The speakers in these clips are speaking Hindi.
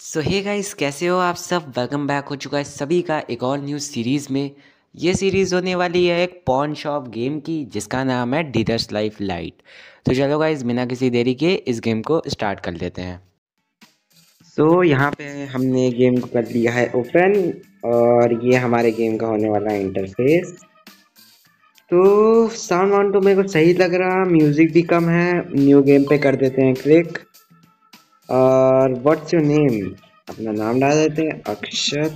सो हे गाइस, कैसे हो आप सब। वेलकम बैक हो चुका है सभी का एक और न्यू सीरीज़ में। ये सीरीज़ होने वाली है एक पॉन शॉप गेम की जिसका नाम है डीडर्स लाइफ लाइट। तो चलो गाइस, बिना किसी देरी के इस गेम को स्टार्ट कर लेते हैं। सो यहाँ पे हमने गेम को कर लिया है ओपन और ये हमारे गेम का होने वाला है इंटरफेस। तो साउंड वाउंड तो मेरे को सही लग रहा, म्यूज़िक भी कम है। न्यू गेम पे कर देते हैं क्लिक। और व्हाट्स योर नेम, अपना नाम डाल देते हैं अक्षत।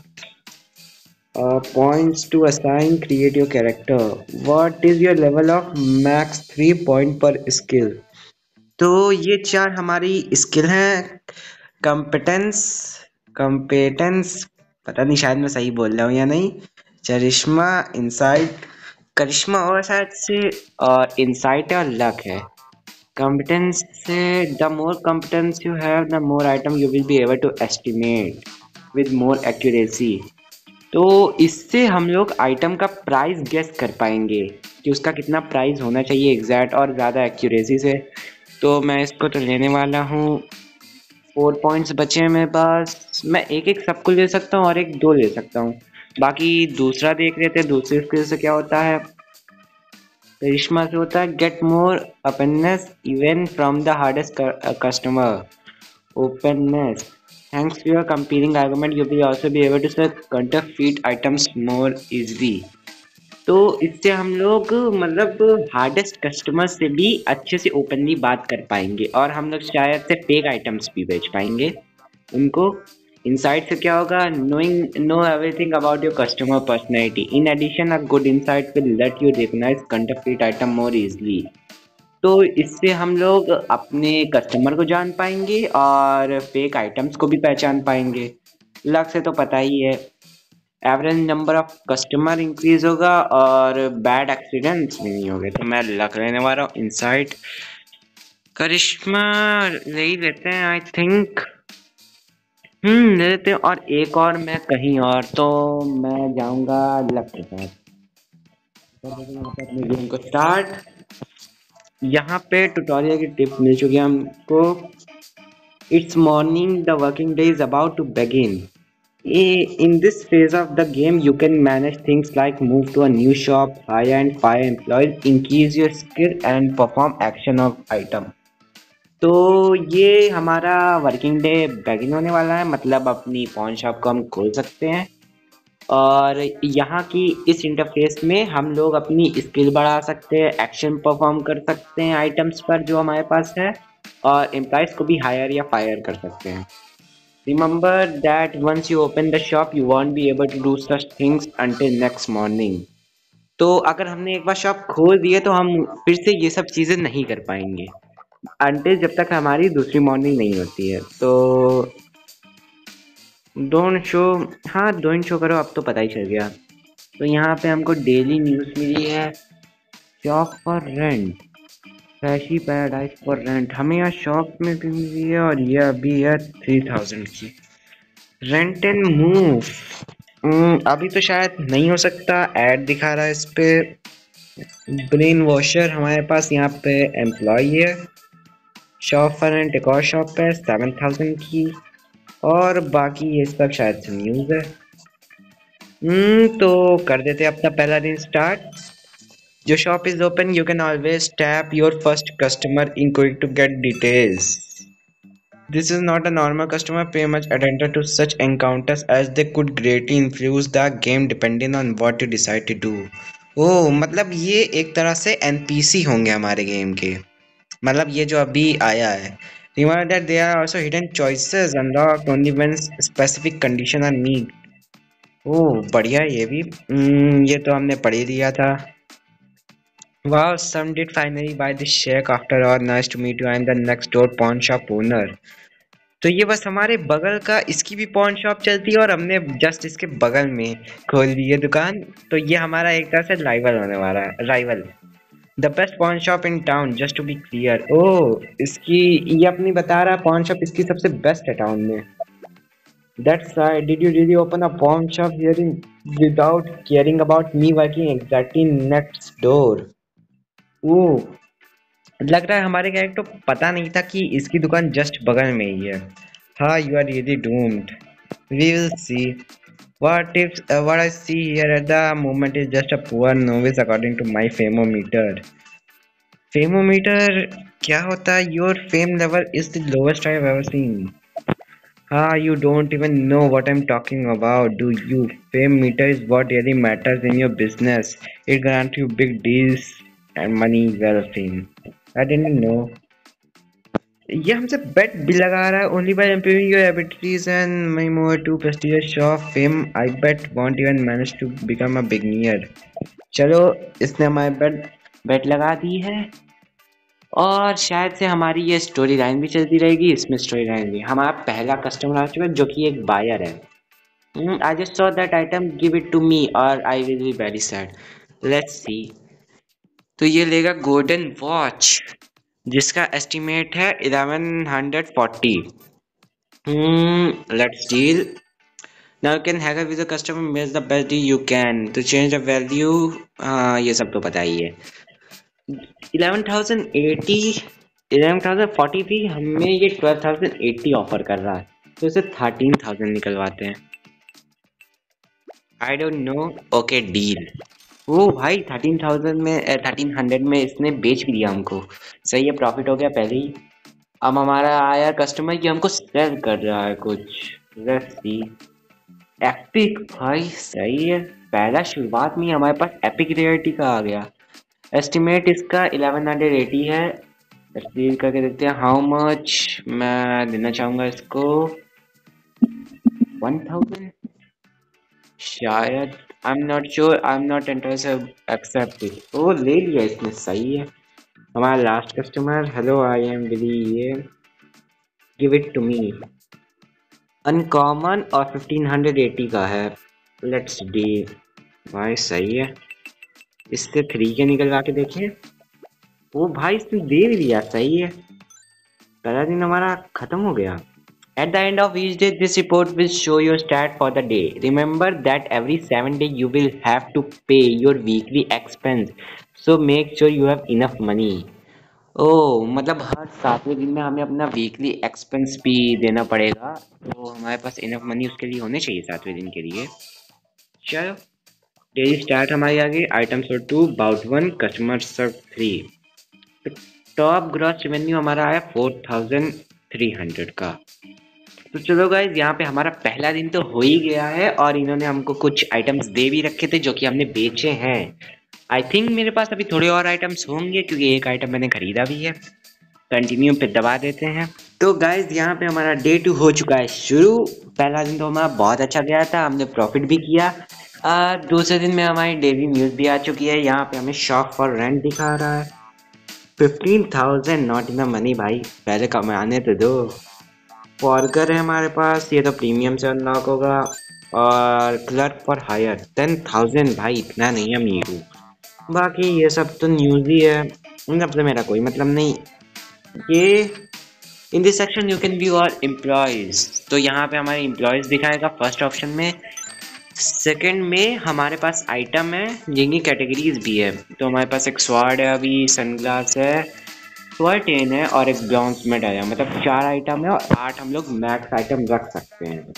Points to assign, create your character. What is your level of max 3 point per skill? तो ये चार हमारी स्किल हैं। कंपिटेंस, कंपेटेंस, पता नहीं शायद मैं सही बोल रहा हूँ या नहीं। चरिश्मा, इंसाइट, करिश्मा और शायद से, और इंसाइट और लक है। कंपिटेंस से the more competence you have the more item you will be able to estimate with more accuracy. तो इससे हम लोग आइटम का प्राइस गेस कर पाएंगे कि उसका कितना प्राइस होना चाहिए एग्जैक्ट और ज़्यादा एक्यूरेसी से। तो मैं इसको तो लेने वाला हूँ। 4 पॉइंट्स बचे हैं मेरे पास। मैं एक एक सबको ले सकता हूँ और एक दो ले सकता हूँ। बाकी दूसरा देख लेते हैं दूसरी स्किल से क्या होता है। करिश्मा से होता है get more openness even from the hardest customer. Openness. Thanks to your competing argument, you will also be able to sell counterfeit items more easily. तो इससे हम लोग मतलब हार्डेस्ट कस्टमर से भी अच्छे से ओपनली बात कर पाएंगे और हम लोग शायद से फेक आइटम्स भी बेच पाएंगे उनको। इनसाइट से क्या होगा, knowing no everything about your customer personality. In addition a good insight will let you recognise counterfeit item more easily. तो इससे हम लोग अपने कस्टमर को जान पाएंगे और फेक आइटम्स को भी पहचान पाएंगे। लक से तो पता ही है, average number of customer increase होगा और बैड एक्सीडेंट्स भी नहीं होंगे। तो मैं लक लेने वाला हूँ। इनसाइट, करिश्मा ले ही लेते हैं आई थिंक। ले लेते हैं। और एक और मैं कहीं और, तो मैं जाऊंगा लक के साथ। कर देते हैं यहाँ पे अपने गेम को स्टार्ट। यहाँ पे ट्यूटोरियल की टिप मिल चुकी है हमको। It's morning, the working day is about to begin. In this phase of the game, you can manage things like move to a new shop, hire and fire employees, increase your skill and perform action of item. तो ये हमारा वर्किंग डे begin होने वाला है, मतलब अपनी पॉन शॉप को हम खोल सकते हैं। और यहाँ की इस इंटरफेस में हम लोग अपनी स्किल बढ़ा सकते हैं, एक्शन परफॉर्म कर सकते हैं आइटम्स पर जो हमारे पास है, और एम्प्लॉयज को भी हायर या फायर कर सकते हैं। Remember that once you open the shop you won't be able to do such things until next morning. तो अगर हमने एक बार शॉप खोल दी है तो हम फिर से ये सब चीज़ें नहीं कर पाएंगे अंटिल जब तक हमारी दूसरी मॉर्निंग नहीं होती है। तो डोंट शो, हाँ डोंट शो करो, अब तो पता ही चल गया। तो यहाँ पे हमको डेली न्यूज़ मिली है। Shop for rent, freshie paradise for rent, हमें यहाँ शॉप में भी मिली है और ये अभी है 3000 की। रेंट एंड मूव अभी तो शायद नहीं हो सकता, ऐड दिखा रहा है इस पे। ब्रेन वॉशर हमारे पास यहाँ पे एम्प्लॉय है। शॉप फॉर रेंट एक और शॉप है 7000 की। और बाकी ये सब शायद से न्यूज़ है। तो कर देते हैं अपना पहला दिन start. Your shop is open, you can always tap your first customer in quick to get details. This is not a normal customer. Pay much attention to such encounters as they could greatly influence the game depending on what you decide to do. Oh, मतलब ये एक तरह से एनपीसी होंगे हमारे गेम के। मतलब ये जो अभी आया है। Remember that there are also hidden choices unlocked only when specific condition are met. ओह बढ़िया, ये भी ये तो हमने पढ़ ही लिया था। Wow, some did finally buy this shack after all. Nice to meet you. I'm the next door pawn shop owner. तो ये बस हमारे बगल का, इसकी भी pawn shop चलती है और हमने जस्ट इसके बगल में खोल ली है दुकान। तो ये हमारा एक तरह से राइवल होने वाला है, rival. The best pawn shop in town, just to be clear. Oh, इसकी ये अपनी बता रहा है pawn shop इसकी सबसे बेस्ट है टाउन में। That's right. Did you really open a pawn shop here without caring about me working exactly next door? ओह, लग रहा है हमारे गैंग को पता नहीं था कि इसकी दुकान जस्ट बगल में ही है। हाँ, you are really doomed. We will see. What I see here at the moment is just a poor novice according to my fameometer. Fameometer क्या होता है? Your fame level is the lowest I have ever seen. Ah, you don't even know what I'm talking about, do you? Fame meter is what really matters in your business. It grants you big deals and money well fame. I didn't know. ये हमसे bet भी लगा रहा है only by improving your abilities and my more too prestigious show of fame. I bet won't even manage to become a beginner. चलो इसने हमारे bet लगा दी है और शायद से हमारी ये स्टोरी लाइन भी चलती रहेगी इसमें स्टोरी लाइन भी हमारा पहला कस्टमर आ चुका है जो कि एक बायर है I just saw that item give it to me or I will be very sad. Let's see. तो ये लेगा गोल्डन वॉच जिसका एस्टिमेट है 1140. Let's deal. Now you can haggle with the customer match the best deal you can to change the value. ये सब तो पता ही है. 11,080 11,040 थी हमें ये 12,080 ऑफर कर रहा है तो इसे 13,000 निकलवाते हैं. I don't know. Okay deal. वो भाई 13,000 में 1300 में इसने बेच भी दिया हमको. सही है प्रॉफिट हो गया पहले ही. अब हमारा आया कस्टमर कि हमको सेल कर रहा है कुछ. Let's see. एपिक भाई सही है. पहला शुरुआत में ही हमारे पास एपिक रेयरिटी का आ गया. एस्टिमेट इसका 1180 है. डील करके देखते हैं हाउ मच. मैं देना चाहूंगा इसको 1000 शायद. I am not sure. I am not interested accept it. ओ ले लिया इसने. सही है. हमारा last customer. Hello I am Willy. Yeah give it to me. Uncommon और 1580 का है. लेट्स डी. भाई सही है. इससे 3 के निकलवा के देखें. वो भाई इसने दे भी दिया. सही है. पहला दिन हमारा खत्म हो गया. At the end of each day, this report will show your stat for the day. Remember that every 7 days you will have to pay your weekly expense. So make sure you have enough money. ओह मतलब हर 7वें दिन में हमें अपना वीकली एक्सपेंस भी देना पड़ेगा तो हमारे पास इनफ मनी उसके लिए होने चाहिए 7वें दिन के लिए. चलो डेली स्टार्ट हमारी आ गई. Item serve 2 bought 1 customer serve 3. Top gross revenue हमारा आया 4,300 का. तो चलो गाइज यहाँ पे हमारा पहला दिन तो हो ही गया है और इन्होंने हमको कुछ आइटम्स दे भी रखे थे जो कि हमने बेचे हैं. आई थिंक मेरे पास अभी थोड़े और आइटम्स होंगे क्योंकि एक आइटम मैंने खरीदा भी है. कंटिन्यू पे दबा देते हैं. तो गाइज यहाँ पे हमारा डे 2 हो चुका है शुरू. पहला दिन तो हमारा बहुत अच्छा गया था. हमने प्रॉफिट भी किया. दूसरे दिन में हमारी डेली न्यूज भी आ चुकी है. यहाँ पे हमें शॉप फॉर रेंट दिखा रहा है. 15,000 नॉट इन द मनी भाई. पहले कमाने तो दो. फॉरगर है हमारे पास. ये तो प्रीमियम से अनलॉक होगा. और क्लर्क फॉर हायर 10,000 भाई इतना नहीं है मीरू. बाकी ये सब तो न्यूज़ ही है. इन सब से मेरा कोई मतलब नहीं. ये in this section you can view our employees. तो यहाँ पे हमारे एम्प्लॉयज दिखाएगा फर्स्ट ऑप्शन में. सेकंड में हमारे पास आइटम है जिनकी कैटेगरीज भी है. तो हमारे पास एक स्वॉर्ड है अभी. सनग्लास है. टॉय ट्रेन है और एक ब्रॉन्ज मेडल है. मतलब 4 आइटम है और 8 हम लोग मैक्स आइटम रख सकते हैं.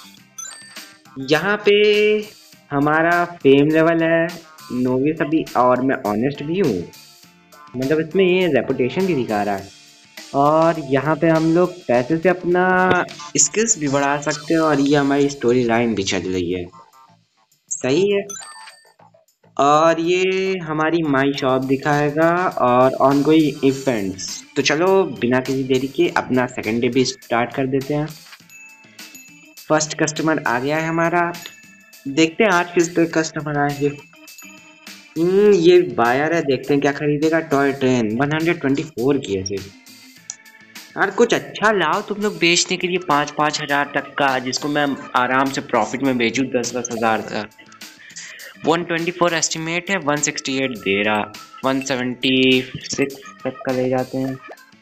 यहाँ पे हमारा फेम लेवल है नोविस अभी और मैं ऑनेस्ट भी हूँ. मतलब इसमें ये रेपुटेशन भी दिखा रहा है. और यहाँ पे हम लोग पैसे से अपना स्किल्स भी बढ़ा सकते हैं और ये हमारी स्टोरी लाइन भी चल रही है. सही है. और ये हमारी माई शॉप दिखाएगा और ऑन गोइंग इवेंट्स. तो चलो बिना किसी देरी के अपना सेकंड डे भी स्टार्ट कर देते हैं. फर्स्ट कस्टमर आ गया है हमारा. देखते हैं आज किस तरह कस्टमर आएंगे. ये बायर है. देखते हैं क्या खरीदेगा. टॉय ट्रेन 124 की है सिर्फ. यार कुछ अच्छा लाओ तुम लोग बेचने के लिए 5-5 हजार तक का जिसको मैं आराम से प्रॉफिट में बेचूं 10-10 हजार का. 124 एस्टिमेट है. 168 दे रहा. 176 तक का ले जाते हैं.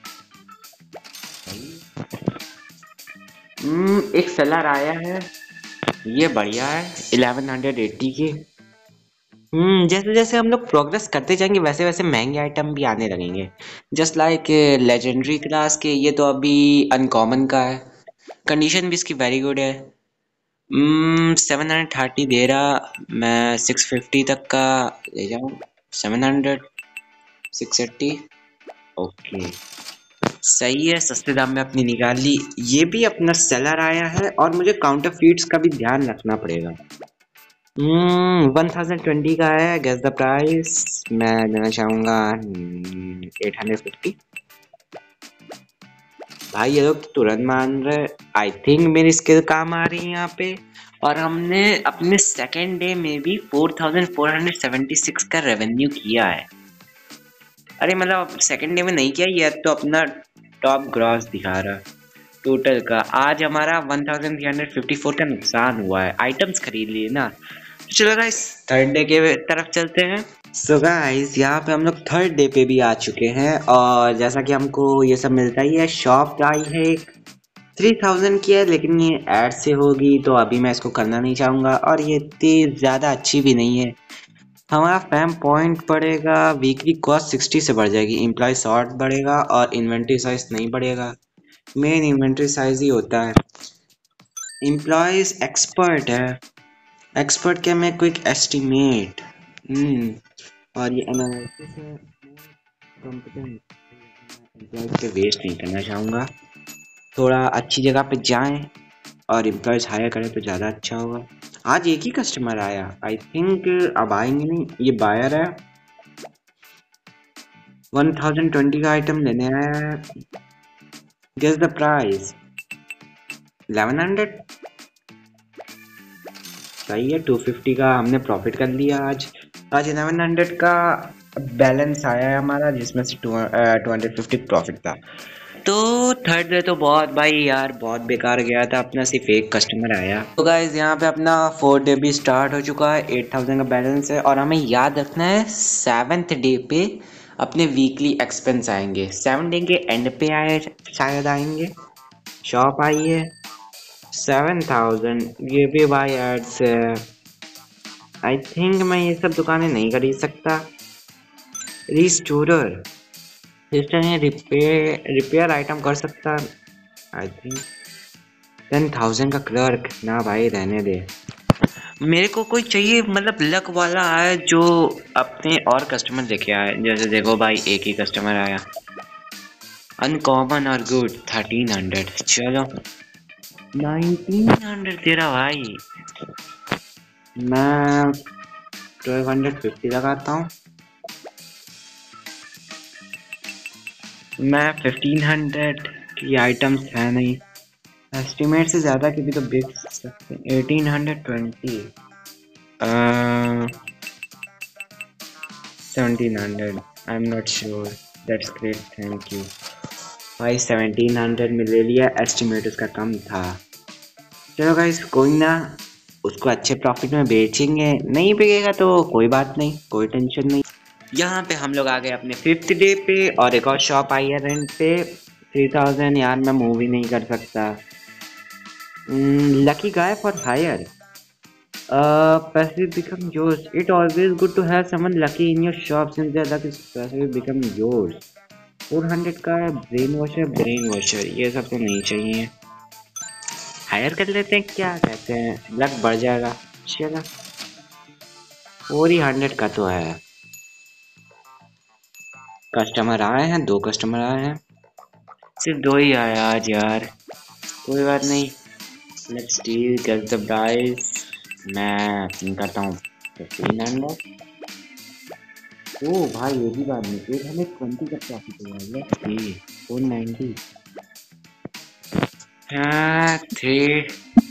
एक सेलर आया है. ये बढ़िया है. 1180 के. जैसे जैसे हम लोग प्रोग्रेस करते जाएंगे वैसे वैसे महंगे आइटम भी आने लगेंगे. जस्ट लाइक लेजेंडरी क्लास के. ये तो अभी अनकॉमन का है. कंडीशन भी इसकी वेरी गुड है। 730 दे रहा, मैं 650 तक का ले जाऊँ। 700, 680, ओके सही है, सस्ते दाम में अपनी निकाल ली। ये भी अपना सेलर आया है और मुझे काउंटर फीड्स का भी ध्यान रखना पड़ेगा। 1020 का है, गेस द प्राइस। मैं देना चाहूँगा 850। भाई ये लोग तुरंत मान रहे। आई थिंक मेरी स्किल काम आ रही है यहाँ पे। और हमने अपने सेकेंड डे में भी 4476 का रेवेन्यू किया है। अरे मतलब सेकेंड डे में नहीं किया, ये तो अपना टॉप ग्रॉस दिखा रहा टोटल का। आज हमारा 1354 का नुकसान हुआ है, आइटम्स खरीद लिए ना। तो चलो गाइस थर्ड डे के तरफ चलते हैं। सो गाइस यहाँ पे हम लोग थर्ड डे पे भी आ चुके हैं और जैसा कि हमको ये सब मिलता ही है। शॉप आई है 3000 की है, लेकिन ये ऐड से होगी तो अभी मैं इसको करना नहीं चाहूँगा। और ये इतनी ज़्यादा अच्छी भी नहीं है। हमारा फैम पॉइंट बढ़ेगा, वीकली कॉस्ट 60 से बढ़ जाएगी, एम्प्लॉय सॉर्ट बढ़ेगा और इन्वेंट्री साइज नहीं बढ़ेगा। मेन इन्वेंट्री साइज ही होता है। एम्प्लॉयज एक्सपर्ट है, एक्सपर्ट के में क्विक एस्टिमेट। और ये एनालिसिस है, कॉम्पिटेंट। एम्प्लॉयज के वेस्ट नहीं करना चाहूँगा, थोड़ा अच्छी जगह पे जाएं और एम्प्लॉयज हायर करें तो ज़्यादा अच्छा होगा। आज एक ही कस्टमर आया, आई थिंक अब आएंगे नहीं। ये बायर है, 1020 का आइटम लेने आया है। Guess the price. 1100, सही है। 250 का हमने प्रॉफिट कर लिया आज। 1100 का बैलेंस आया है हमारा, जिसमें से 250 प्रॉफिट था। तो थर्ड डे तो बहुत भाई यार बहुत बेकार गया था अपना, सिर्फ एक कस्टमर आया। तो गाइज यहाँ पे अपना फोर्थ डे भी स्टार्ट हो चुका है, 8000 का बैलेंस है। और हमें याद रखना है 7th डे पे अपने वीकली एक्सपेंस आएंगे। 7 डे के एंड पे आए शायद आएंगे। शॉप आई है 7000, ये भी भाई एड्स है। आई थिंक मैं ये सब दुकानें नहीं खरीद सकता। रिस्टोरर, सिस्टम ये रिपेयर आइटम कर सकता। आई थिंक 10,000 का क्लर्क, ना भाई रहने दे। मेरे को कोई चाहिए मतलब लक वाला आया जो अपने और कस्टमर लेके आए। जैसे देखो भाई एक ही कस्टमर आया, अनकॉमन और गुड 1300। चलो 1900 तेरा भाई, मैं 1250 लगाता हूँ। मैं 1500 की आइटम्स है नहीं, एस्टिमेट से ज़्यादा की भी तो बेच सकते हैं। 1820, 1700, I am not sure. That's great, thank you भाई। 1700 में ले लिया, एस्टिमेट उसका कम था। चलो गाइस कोई ना, उसको अच्छे प्रॉफिट में बेचेंगे। नहीं बिकेगा तो कोई बात नहीं, कोई टेंशन नहीं। यहाँ पे हम लोग आ गए अपने 5th डे पे और एक और शॉप आई है रेंट पे 3000। यार मैं मूव ही नहीं कर सकता। Lucky guy for hire, passive become yours. It always good to have someone lucky in your shop since their luck is passive become yours. 400 का ब्रेन वॉशर ये सब तो नहीं चाहिए, हायर कर लेते हैं। क्या कहते हैं, लक बढ़ जाएगा। चलो 400 का तो है। कस्टमर आए हैं, 2 कस्टमर आए हैं, सिर्फ 2 ही आए आज यार। कोई बात नहीं, let's deal get the price. मैं करता हूँ 1500। ओ भाई ये भी बात नहीं, 820 का प्रॉफिट हुआ है। लेट्स सी 490, हाँ 3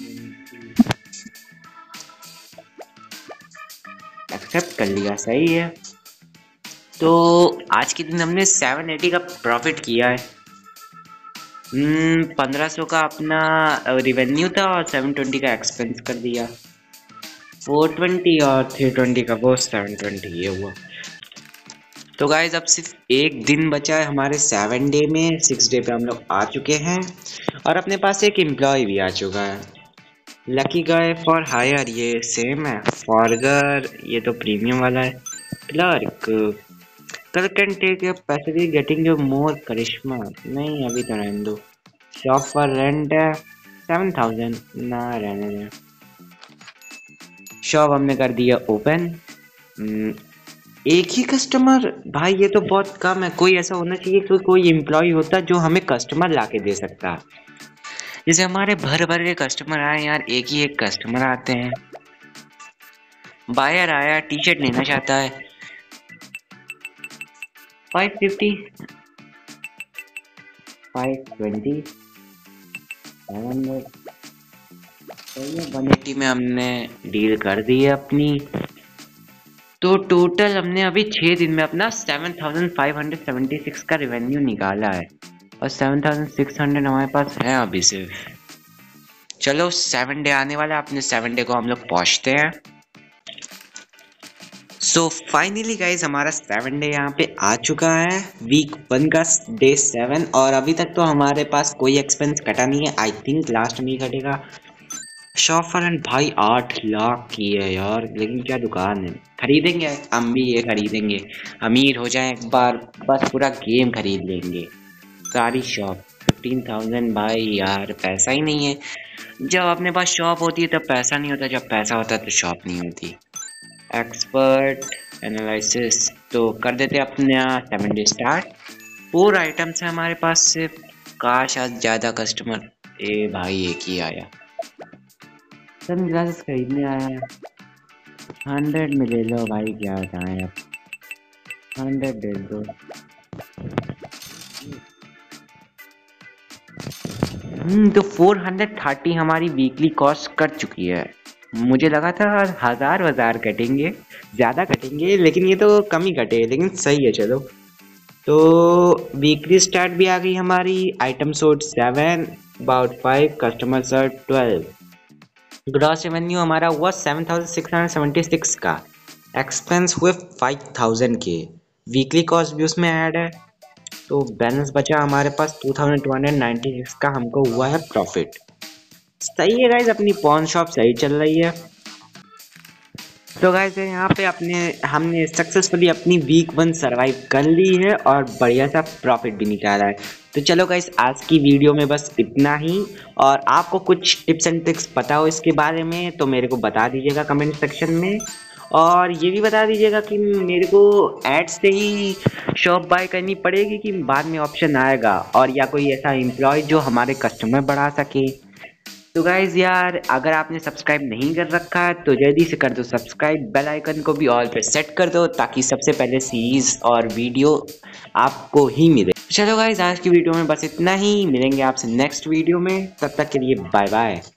एक्सेप्ट कर लिया, सही है। तो आज के दिन हमने 780 का प्रॉफिट किया है। 1500 का अपना रिवेन्यू था और 720 का एक्सपेंस कर दिया। 420 और 320 का वो 720 ये हुआ। तो गाइज अब सिर्फ एक दिन बचा है हमारे 7 डे में। 6 डे पे हम लोग आ चुके हैं और अपने पास एक एम्प्लॉय भी आ चुका है। लकी गाय फॉर हायर ये सेम है, फॉरगर ये तो प्रीमियम वाला है। क्लर्क, कल can take your passage getting your more करिश्मा, नहीं अभी तो रहने दो। शॉप फॉर रेंट है, 7,000 ना रहने दें। शॉप हमने कर दिया ओपन। एक ही कस्टमर, भाई ये तो बहुत कम है। कोई ऐसा होना चाहिए कि कोई एम्प्लॉय होता जो हमें कस्टमर ला के दे सकता। जैसे हमारे भर भर के कस्टमर आए यार, एक ही एक कस्टमर आते हैं। बायर आया, टी शर्ट लेना चाहता है 550, 520, 700। 180 में हमने डील कर दी है अपनी। तो टोटल हमने अभी 6 दिन में अपना 7,576 का रेवेन्यू निकाला है और 7,600 हमारे पास है अभी सिर्फ। चलो 7 डे आने वाला है, अपने 7 डे को हम लोग पहुंचते हैं। सो फाइनली गाइज हमारा 7 डे यहाँ पे आ चुका है, वीक 1 का डे 7। और अभी तक तो हमारे पास कोई एक्सपेंस कटा नहीं है। आई थिंक लास्ट में ही कटेगा। शॉप फ्रंट भाई 8 लाख की है यार, लेकिन क्या दुकान है। खरीदेंगे हम भी, ये खरीदेंगे। अमीर हो जाए एक बार, बस पूरा गेम खरीद लेंगे सारी शॉप। 15,000 भाई यार पैसा ही नहीं है। जब अपने पास शॉप होती है तब पैसा नहीं होता, जब पैसा होता है तो शॉप नहीं होती। एक्सपर्ट एनालिसिस तो कर देते अपने 7 डे स्टार्ट। 4 आइटम्स है हमारे पास सिर्फ। काश आज ज़्यादा कस्टमर। ए भाई एक ही आया। सन ग्लासेस खरीदने आया है। 100 में ले लो भाई, क्या बताएं अब। 100 दे दो। तो 430 हमारी वीकली कॉस्ट कट चुकी है। मुझे लगा था 1000 कटेंगे, ज़्यादा कटेंगे, लेकिन ये तो कम ही कटे, लेकिन सही है चलो। तो वीकली स्टार्ट भी आ गई हमारी। Item sold 7, about 5, customer serve 12। Gross revenue हमारा हुआ 7,676 का। एक्सपेंस हुए 5,000 के। वीकली कॉस्ट भी उसमें ऐड है। तो बैलेंस बचा हमारे पास 2,296 का। हमको हुआ है प्रॉफिट। सही है गाइज, अपनी पॉन शॉप सही चल रही है। तो गाइज यहाँ पे हमने सक्सेसफुली अपनी वीक 1 सरवाइव कर ली है और बढ़िया सा प्रॉफिट भी निकाला है। तो चलो गाइज आज की वीडियो में बस इतना ही। और आपको कुछ टिप्स एंड ट्रिक्स पता हो इसके बारे में तो मेरे को बता दीजिएगा कमेंट सेक्शन में। और ये भी बता दीजिएगा कि मेरे को एड्स से ही शॉप बाय करनी पड़ेगी कि बाद में ऑप्शन आएगा, और या कोई ऐसा एम्प्लॉय जो हमारे कस्टमर बढ़ा सके। तो गाइज यार अगर आपने सब्सक्राइब नहीं कर रखा है तो जल्दी से कर दो सब्सक्राइब। बेल आइकन को भी ऑल पे सेट कर दो ताकि सबसे पहले सीरीज और वीडियो आपको ही मिले। चलो गाइज आज की वीडियो में बस इतना ही। मिलेंगे आपसे नेक्स्ट वीडियो में, तब तक के लिए बाय बाय।